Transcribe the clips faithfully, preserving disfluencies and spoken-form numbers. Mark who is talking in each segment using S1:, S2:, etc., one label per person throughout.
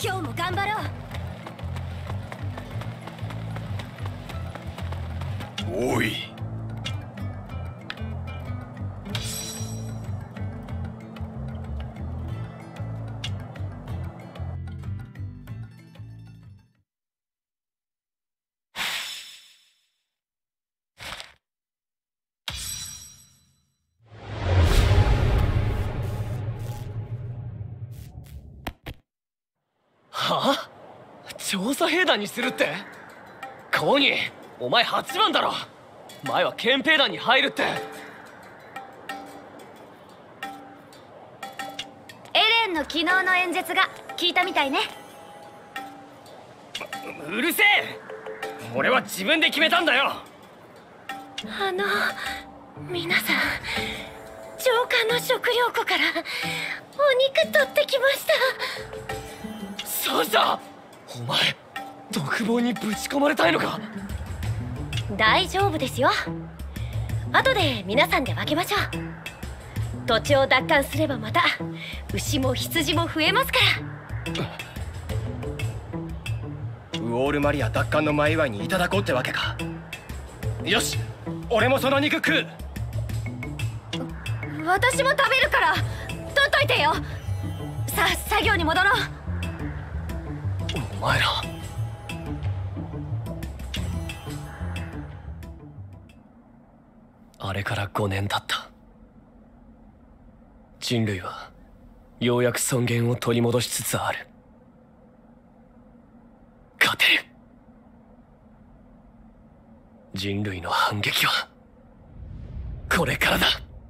S1: 今日も頑張ろ
S2: う。おい。
S3: はあ？調査兵団にするって？コニー、お前はちばんだろ。前は憲兵団に入るって。
S1: エレンの昨日の演説が聞いたみたいね。
S3: う, うるせえ。俺は自分で決めたんだよ。
S1: あの皆さん、上官の食料庫からお肉取ってきました。
S3: そうだ。お前独房にぶち込まれたいのか？
S1: 大丈夫ですよ。後で皆さんで分けましょう。土地を奪還すればまた牛も羊も増えますから。
S4: ウォールマリア奪還の前祝いにいただこうってわけか。よし、俺もその肉食う。
S1: 私も食べるから取っといてよ。さあ作業に戻ろう。
S3: お前ら、あれからごねん経った。人類はようやく尊厳を取り戻しつつある。勝てる。人類の反撃はこれからだ。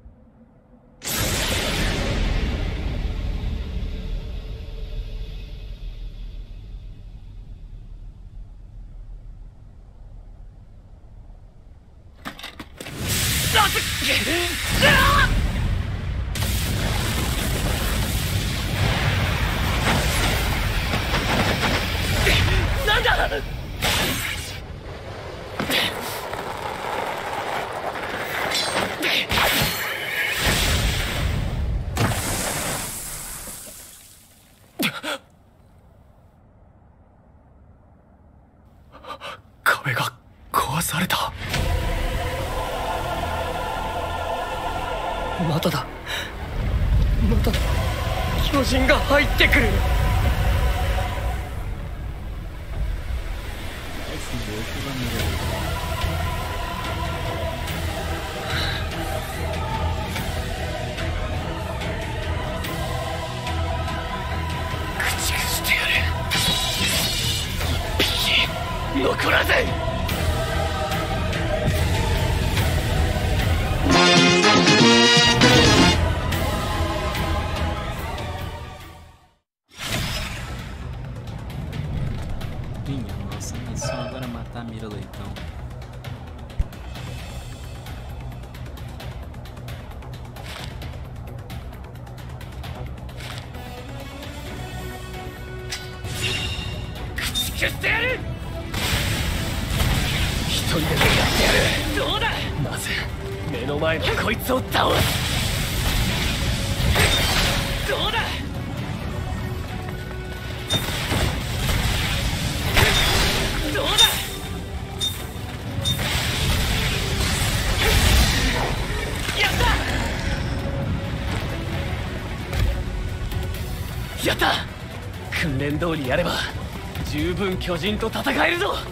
S3: なんだ！壁が壊された。まただ。また巨人が入ってくる。駆逐してやる。一匹残らず。
S5: Minha nossa, missão agora é matar a Mira Leitão.
S3: Deixa eu ter! 一人でやってやる。どうだ。まず目の前のこいつを倒す。どうだ。どうだ。やった。やった。訓練通りやれば十分巨人と戦えるぞ。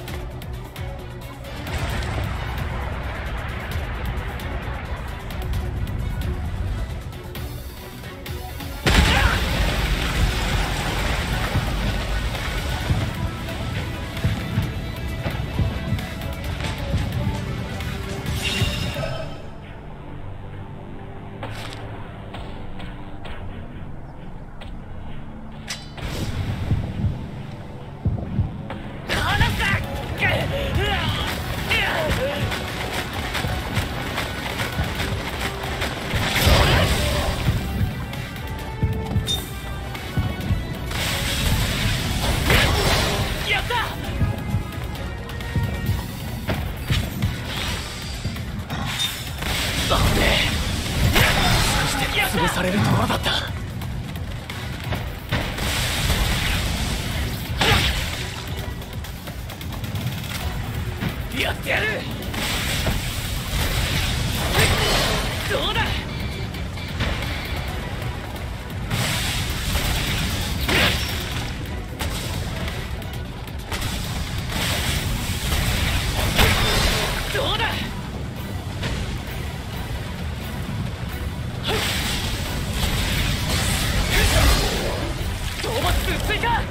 S3: 潰されるところだった。 やってやる。どうだ。どうだ。討伐数追加。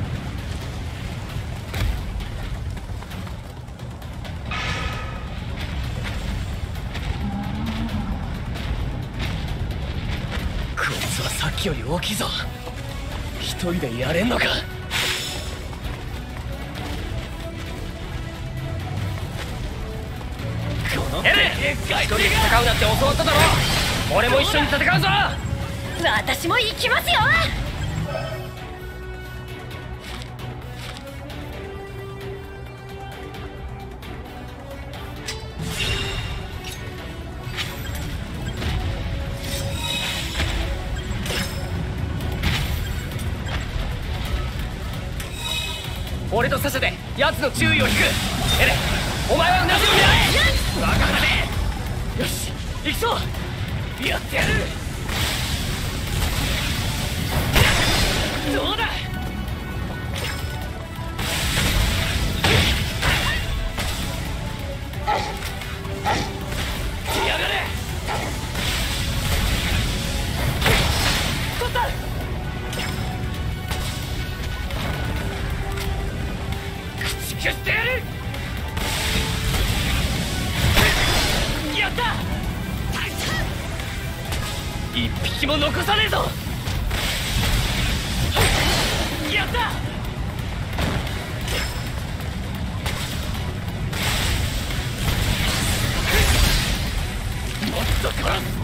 S3: こいつはさっきより大きいぞ。一人でやれんのか。このエレン、一人で戦うなって教わっただろ。俺も一緒に戦うぞ。
S1: 私も行きますよ。
S3: 俺とサシャで奴の注意を引く。エレン、お前は同じように。分かったね。よし、行くぞ。やってやる。どうだ。やがれ。取った。駆逐してやる。やった。一匹も残さねえぞ。やった。もっと殺す。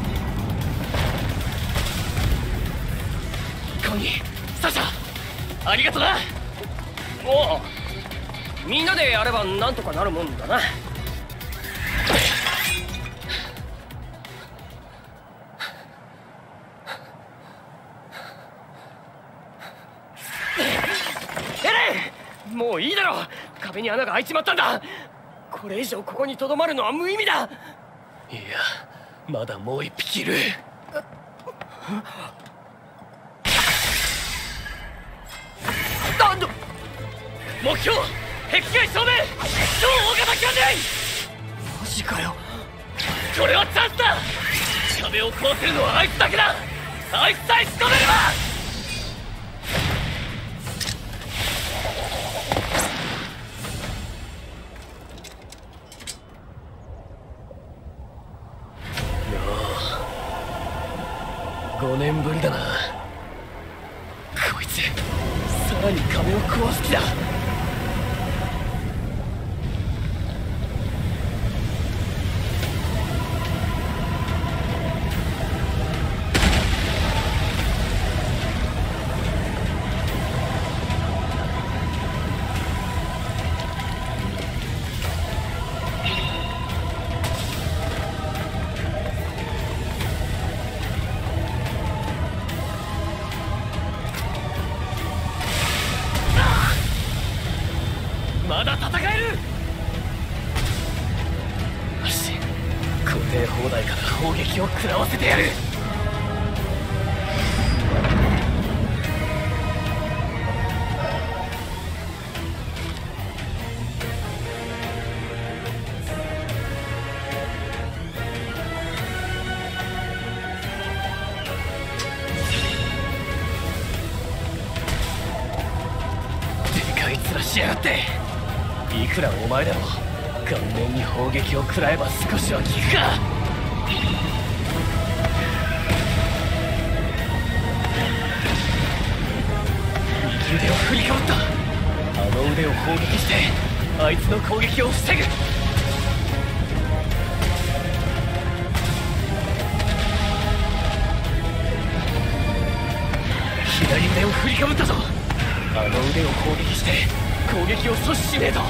S3: コニー、サシャ、ありがとな。おう、みんなでやればなんとかなるもんだな。もういいだろ。壁に穴が開いちまったんだ。これ以上ここにとどまるのは無意味だ。いや、まだもう一匹いる。目標壁外正面、超大型キャンディ。マジかよ。これはチャンスだ。壁を壊せるのはあいつだけだ。あいつさえ仕留めれば。ごねんぶりだな。こいつさらに壁を壊す気だ。まだ戦える。よし、固定砲台から砲撃を食らわせてやる。でかい面しやがって。いくらお前でも顔面に砲撃を食らえば少しは効くか。右腕を振りかぶった。あの腕を砲撃してあいつの攻撃を防ぐ。左腕を振りかぶったぞ。あの腕を攻撃して攻撃を阻止しねえと。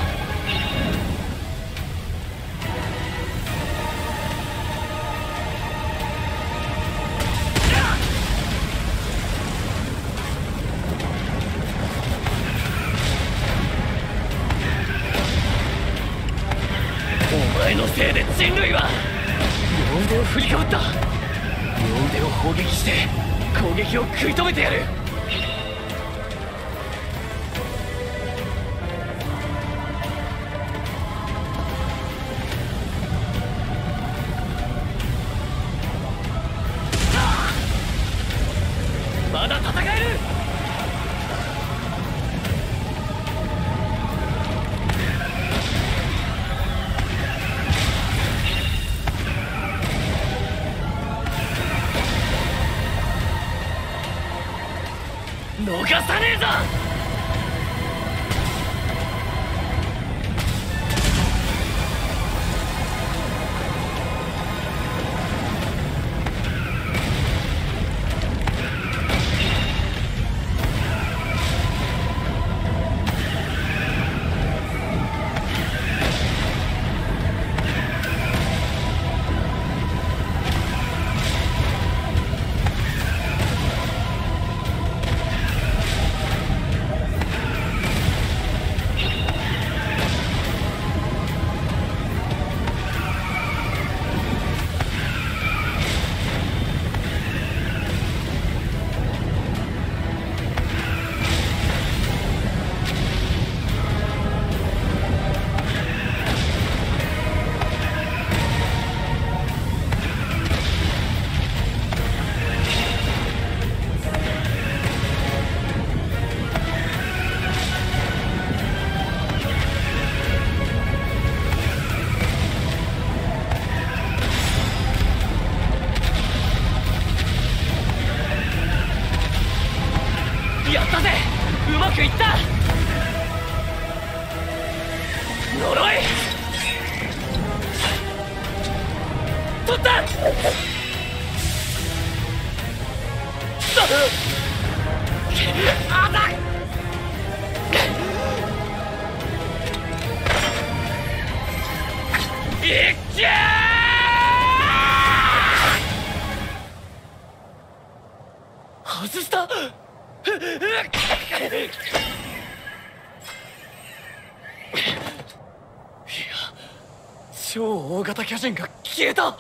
S3: 振りかぶった。両腕を砲撃して攻撃を食い止めてやる。まだ戦える。逃さねえぞ。やったぜ。うまくいった。呪い取った。あだいっけー。外した。いや、超大型巨人が消えた。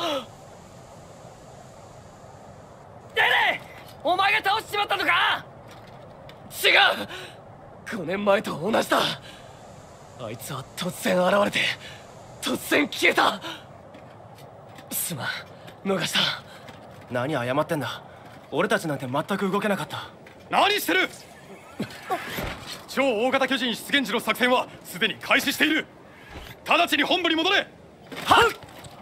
S3: デレー、お前が倒しちまったのか。違う、ごねんまえと同じだ。あいつは突然現れて突然消えた。すまん、逃した。
S4: 何謝ってんだ。俺たちなんて全く動けなかった。
S2: 何してる。超大型巨人出現時の作戦はすでに開始している。直ちに本部に戻れ。
S3: はっ。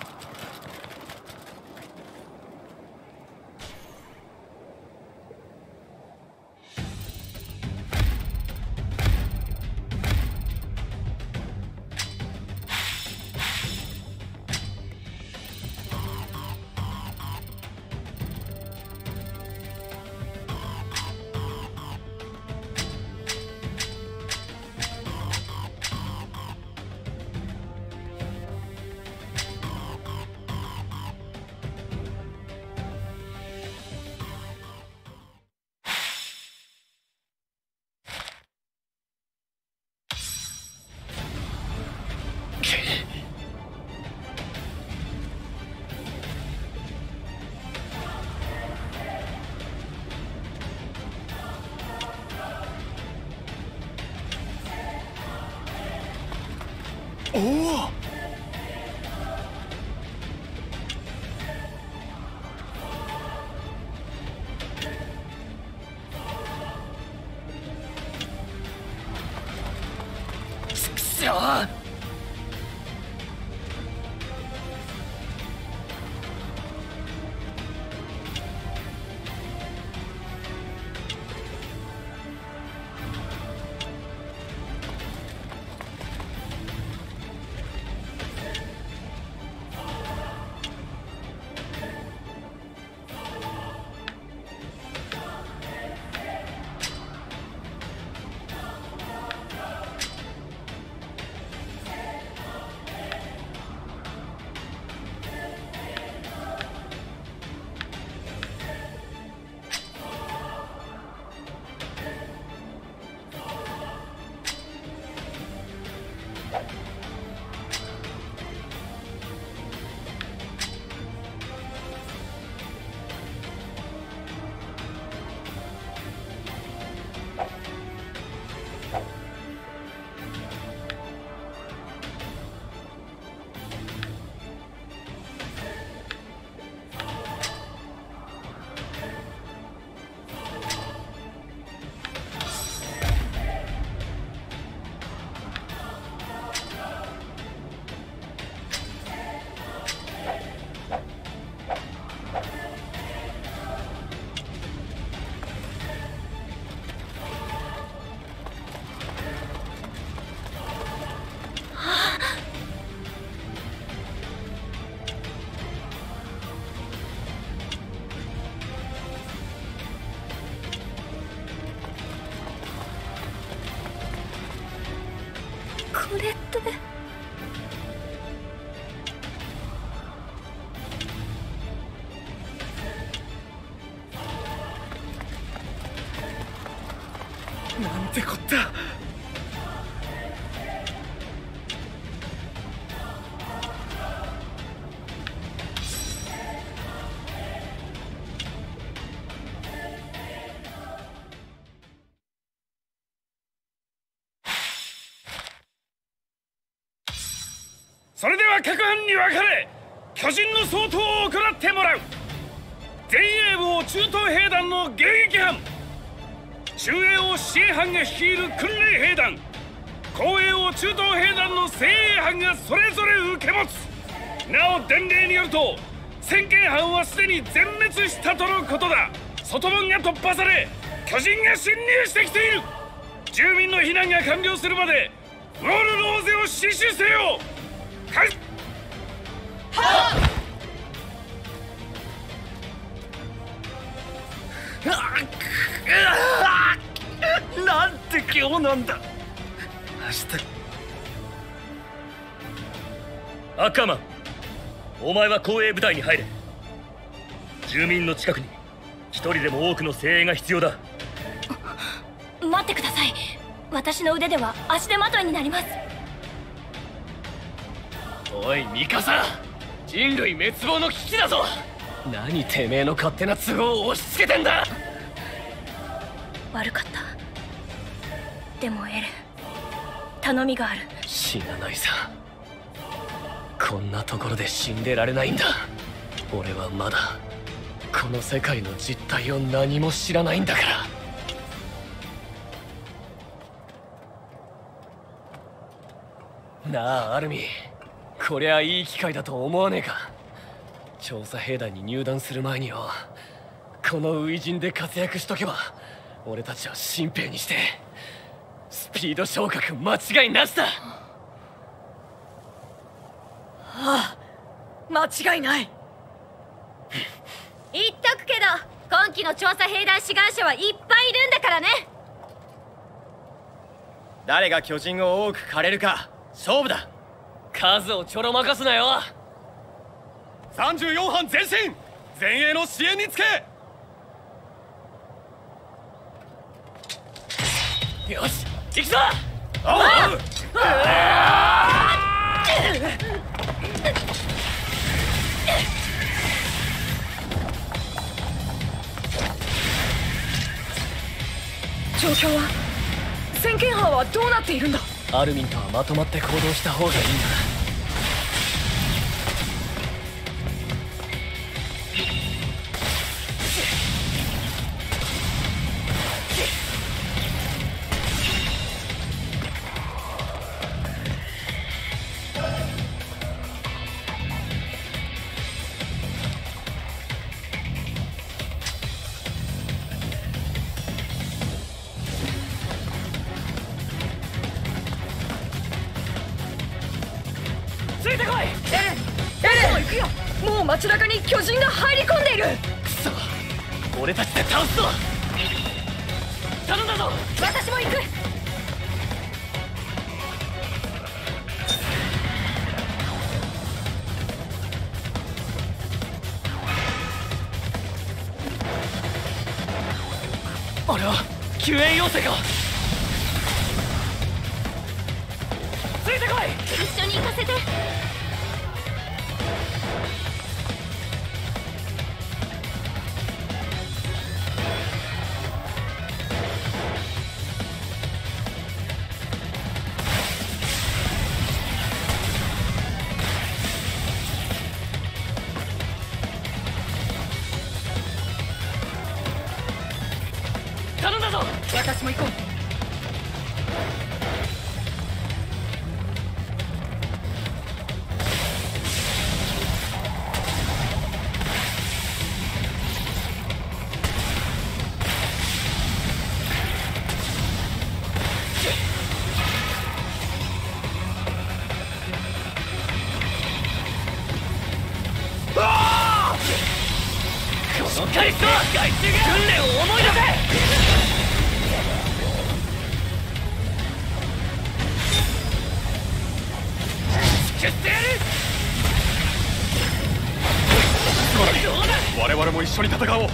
S2: おお。
S3: ちくしょう。
S1: れって。
S3: なんてこった。それでは各班に分かれ巨人の掃討を行ってもらう。前衛部を中東兵団の迎撃班、中衛を支援班が率いる訓練兵団、後衛を中東兵団の精鋭班がそれぞれ受け持つ。なお伝令によると先見班はすでに全滅したとのことだ。外門が突破され巨人が侵入してきている。住民の避難が完了するまでウォールローゼを死守せよ。はい。なんて今日なんだ。明日。アッカーマン、お前は後衛部隊に入れ。住民の近くに一人でも多くの精鋭が必要だ。
S1: 待ってください。私の腕では足手まといになります。
S3: おいミカサ、人類滅亡の危機だぞ。何てめえの勝手な都合を押し付けてんだ。
S1: 悪かった。でもエレン、頼みがある。
S3: 死なないさ。こんなところで死んでられないんだ。俺はまだこの世界の実態を何も知らないんだから。なあアルミ、こりゃいい機会だと思わねえか。調査兵団に入団する前によ、この初陣で活躍しとけば俺たちは新兵にしてスピード昇格間違いなしだ。
S1: ああ、間違いない。言っとくけど今期の調査兵団志願者はいっぱいいるんだからね。
S4: 誰が巨人を多く狩れるか勝負だ。
S3: 数をちょろまかすなよ。
S2: さんじゅうよん班前進、前衛の支援につけ。
S3: よし行くぞ。
S1: 状況は、先見班はどうなっているんだ。
S3: アルミンとはまとまって行動した方がいいんだ。ついてこい。エレン、エレン、もう行くよ。もう街中に巨人が入り込んでいる。くそ、俺たちで倒すぞ。頼んだぞ。
S1: 私も行く。
S3: あれは救援要請か。ついてこい。
S1: 一緒に行かせて。
S3: 頼んだぞ。
S1: 私も行こう。
S3: この回数は害虫が訓練を思い出せ。 消してやる。
S2: 我々も一緒に戦おう。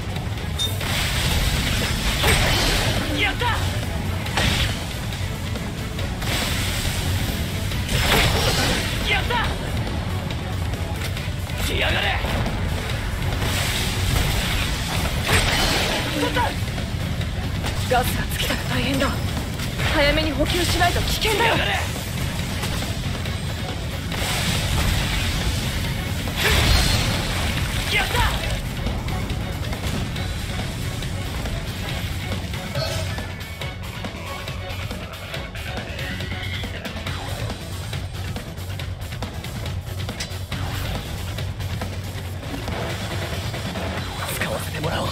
S3: やった。やった。来やがれ。
S1: 取った。ガスが尽きたら大変だ。早めに補給しないと危険だよ。
S3: やった。使わせてもらおう。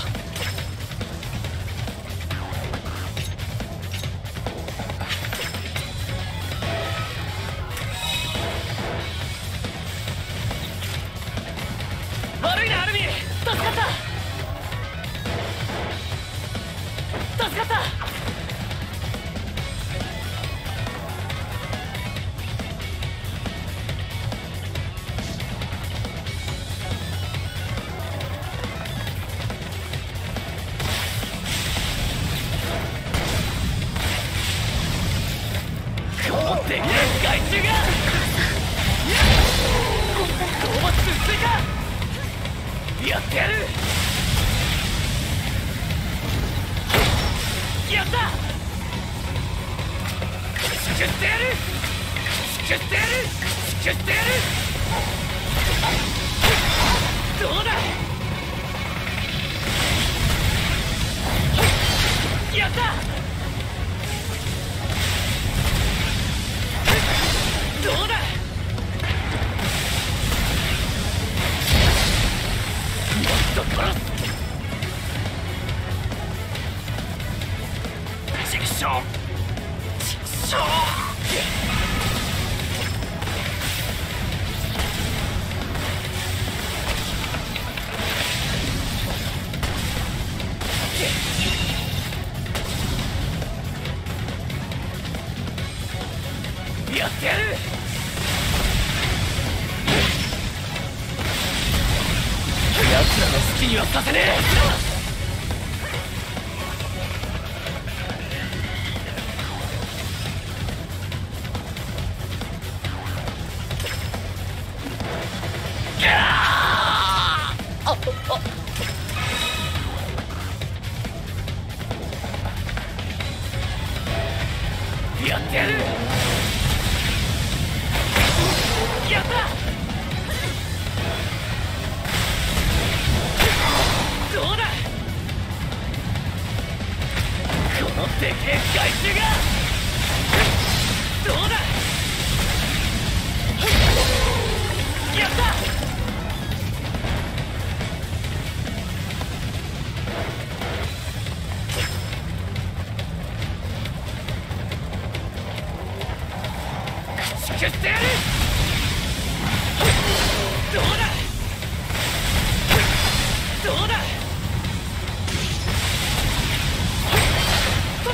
S3: 悪いなアルミ、助かった。助かった。このでけえ害虫が討伐追加やってやる。やった。救ってやる。救ってやる。救ってやる。どうだ。やった。どうだ。もっと殺す。チクショー。チクショー。やってやる。奴らの好きにはさせねえ。あっ、あやってやる。やった。どうだ。このでけえ害虫がどうだ。やった。消してやる。どうだ。どうだ。取った。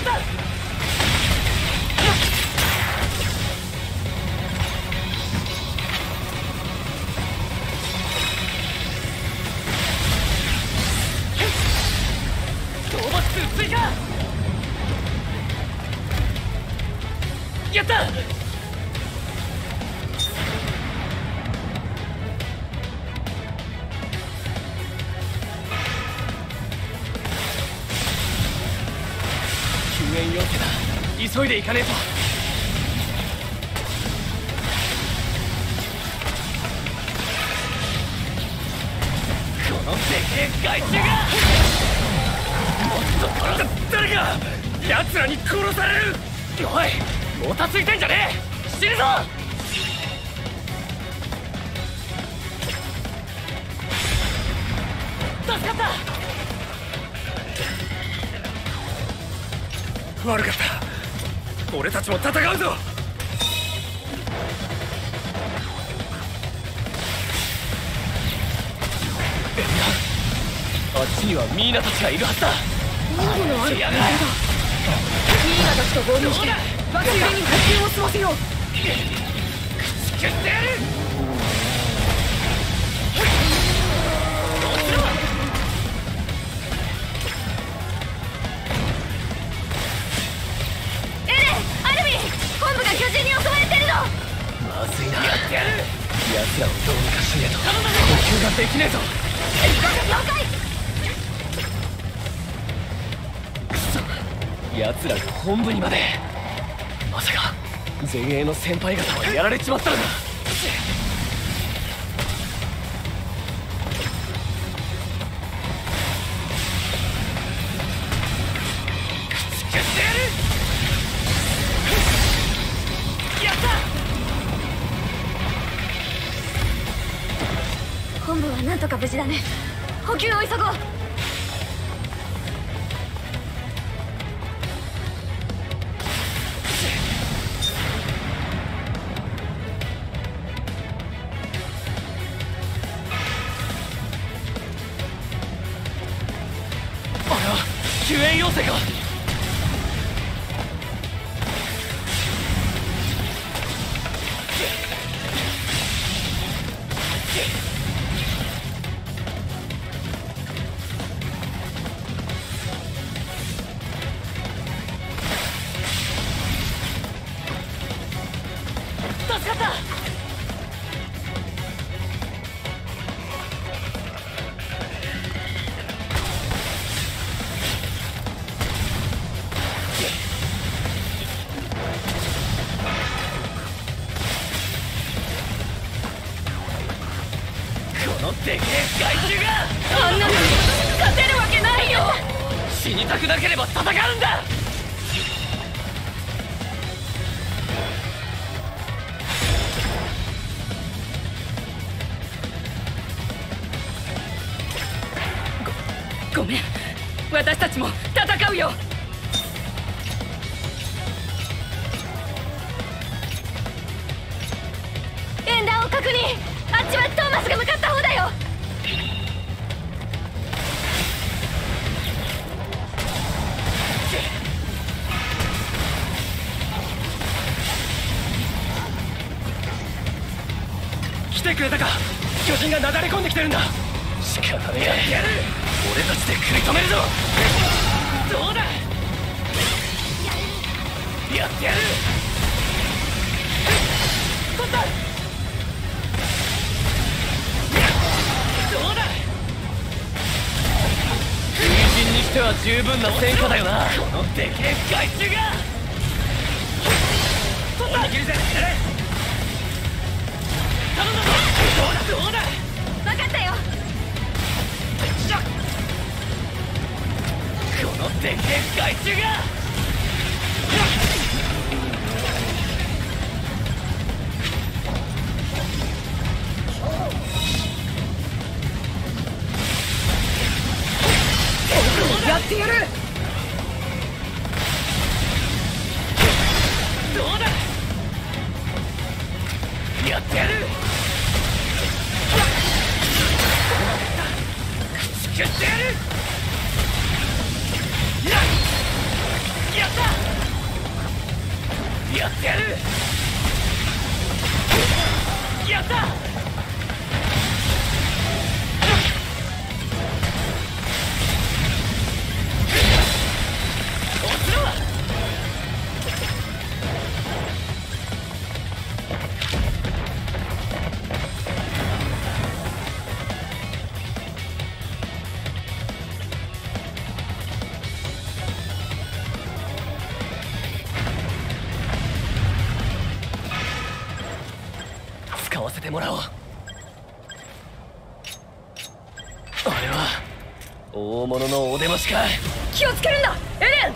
S3: 討伐数追加。やった。救援要請だ。急いで行かねえと。このでけえ害虫がもっと殺す。誰か奴らに殺される。おい、もたついてんじゃねえ。死ぬぞ。助かった。悪かった。俺たちも戦うぞ。あっちにはミーナたちがいるはずだ。
S1: 任務のある間だ。ミーナたちと合流して爆入れに補給を済ませよう。
S3: 消してやる。
S1: エレン、アルミン、本部が巨人に襲われてるの。
S3: まずいな。やってやる。奴らをどうにかしねえと呼吸ができねえぞ。
S1: 了解。
S3: くそ、奴らが本部にまで。まさか前衛の先輩方はやられちまったのか。
S1: 本部はなんとか無事だね。補給を急ごう。
S3: あれは救援要請か。助かった。このでけえ害獣が
S1: あんなの勝てるわけないよ。
S3: 死にたくなければ戦うんだ。ごめん、私たちも戦うよ。
S1: 演弾を確認。あっちはトーマスが向かった方だよ。
S4: 来てくれたか。巨人がなだれ込んできてるんだ。
S3: 仕方ねえ。やってやる。俺たちで食い止めるぞ。どうだ。やってやる。取った。どうだ。風神にしては十分な戦果だよな。このでけえ害虫が。取った。握るぜ。頼んだぞ。どうだどうだ。
S1: 分かったよ。
S3: このでけえ害虫が。やってやる。どうだ。やってやる。口消してやる。やった。やってやる。やった。こっちだ。使わせてもらおう。あれは大物のお出ましか。
S1: 気をつけるんだエレン。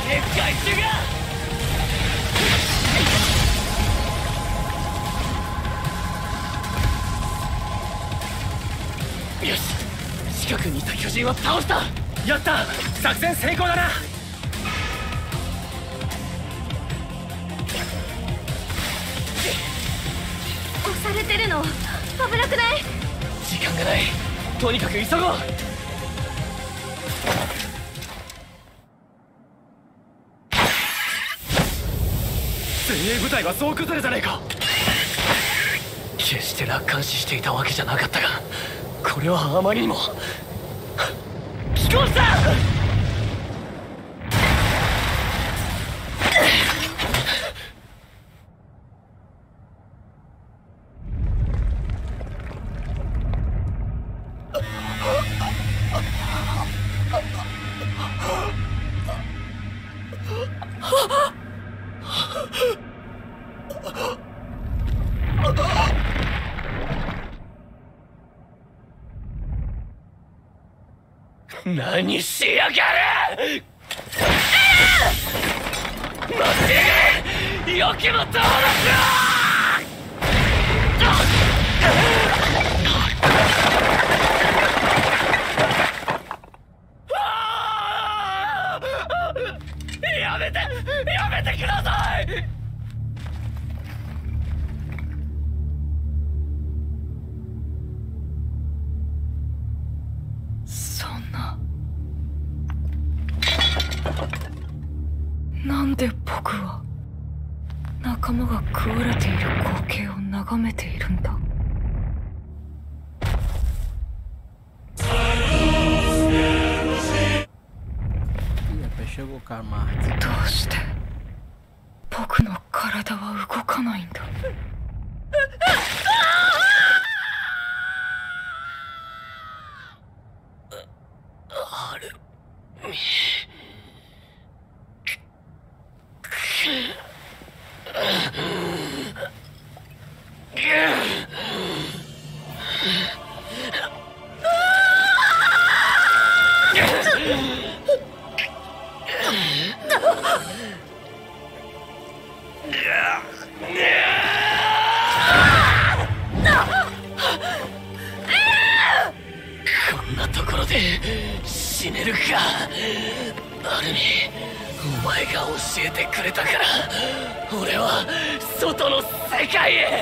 S3: でっかい銃が。よし、近くにいた巨人は倒した。
S4: やった、作戦成功だな。
S1: 押されてるの危なくない？
S3: 時間がない。とにかく急ごう。
S4: 精鋭部隊は総崩れじゃねえか。
S3: 決して楽観視していたわけじゃなかったが、これはあまりにも。飛行した。何しやがる！待ってよきもとやめてやめてください。
S6: そんな、なんで僕は仲間が食われている光景を眺めているんだ。
S5: Chegou o Karl Marx.
S6: どうして僕の体は動かないんだ。
S3: あるみこんなところで死ねるか。アルミ、お前が教えてくれたから俺は外の世界へ。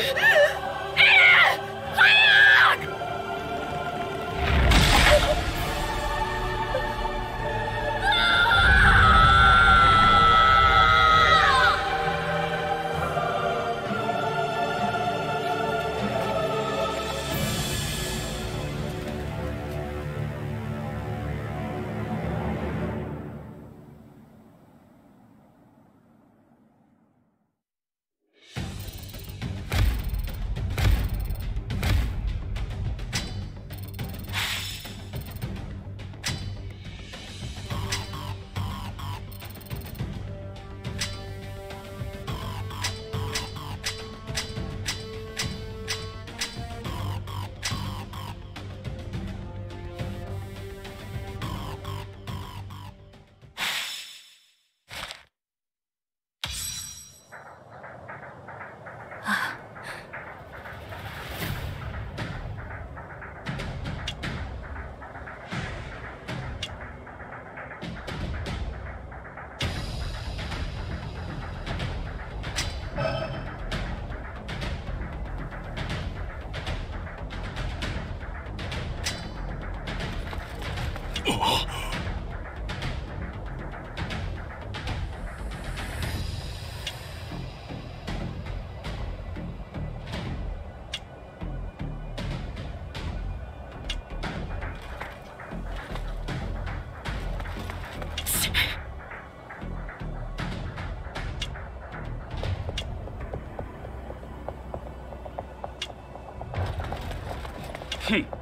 S3: ふん。